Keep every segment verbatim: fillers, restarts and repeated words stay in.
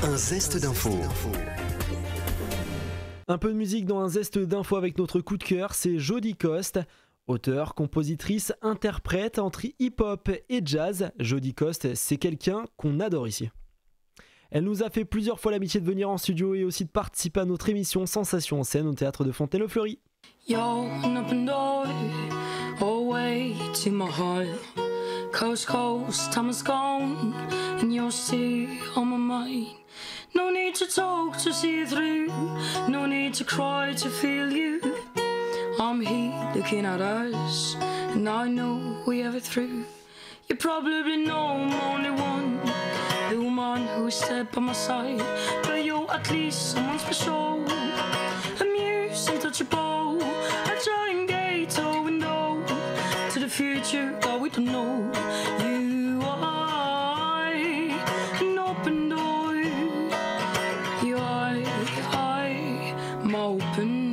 Un zeste d'info. Un peu de musique dans un zeste d'info avec notre coup de cœur, c'est Jodie Coste. Auteure, compositrice, interprète entre hip-hop et jazz, Jodie Coste, c'est quelqu'un qu'on adore ici. Elle nous a fait plusieurs fois l'amitié de venir en studio et aussi de participer à notre émission Sensation en scène au théâtre de Fontaine-le-Fleury. Yo, up and down, away to my heart. Coast, coast, time is gone, and you're still on my mind. No need to talk to see it through, no need to cry to feel you. I'm here looking at us, and I know we have it through. You probably know I'm only one, the woman who stepped by my side. But you're at least someone special, amused and touchable. A giant gate or window to the future that we don't know. You are an open door. You are, I'm open.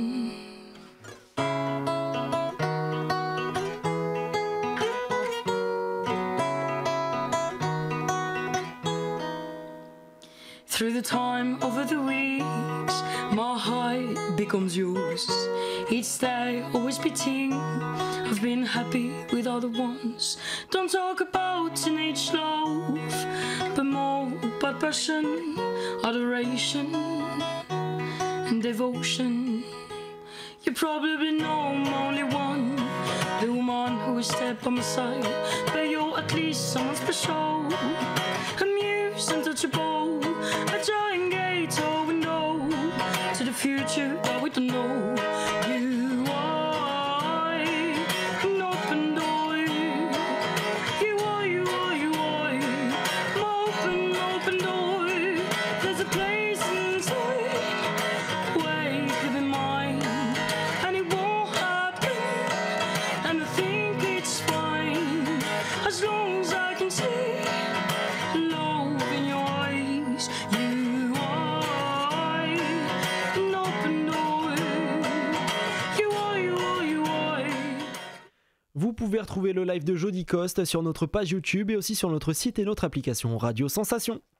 Through the time over the weeks, my heart becomes yours. Each day always beating, I've been happy with other ones. Don't talk about teenage love, but more about passion, adoration and devotion. You probably know I'm only one, the woman who stepped by my side. But you're at least someone special, amused and touchable. A giant gate or window to the future that we don't know. You are an open door. You are, you are, you are an open, open door. There's a place inside where you could be mine, and it won't happen, and I think it's fine as long as I can see love in your eyes. You are an open door. You are, you are, you are. Vous pouvez retrouver le live de Jodie Coste sur notre page YouTube et aussi sur notre site et notre application Radio Sensation.